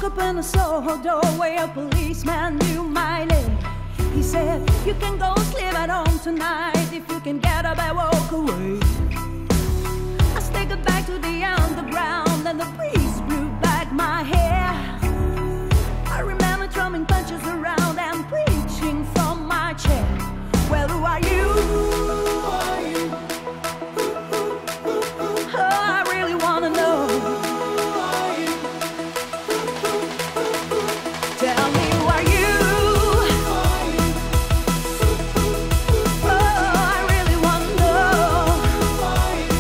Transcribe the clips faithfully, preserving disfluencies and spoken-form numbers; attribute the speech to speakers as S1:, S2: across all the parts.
S1: up in the Soho doorway, a policeman knew my name. He said, you can go sleep at home tonight if you can get up and walk away. I staggered back to the underground and the breeze blew back my hair. I remember drumming punches around and preaching from my chair. Well, who are you? Who are you? Oh, I really wanna know. Who are you? Tell me, who are you? Who are you? Oh, I really wanna know. Who are you?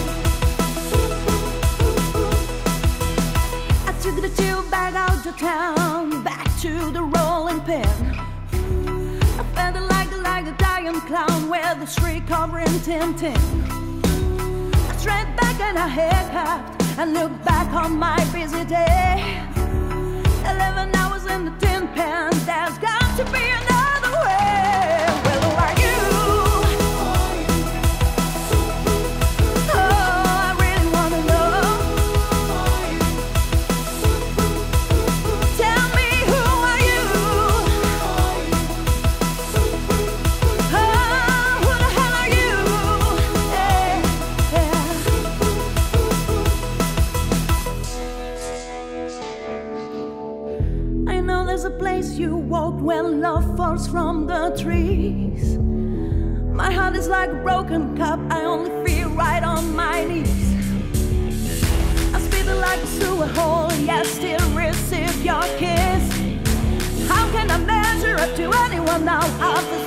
S1: I took the tube back out to town, back to the rolling pin. I felt like like a dying clown with a streak covering Tintin. I straight back and I haircut and looked back on my busy day. Eleven hours in the tin pen, there's got to be another way. Well, who are you? Oh, I really wanna know. Tell me, who are you? There's a place you walk when love falls from the trees. My heart is like a broken cup, I only feel right on my knees. I spit it like a sewer hole, yet still receive your kiss. How can I measure up to anyone now after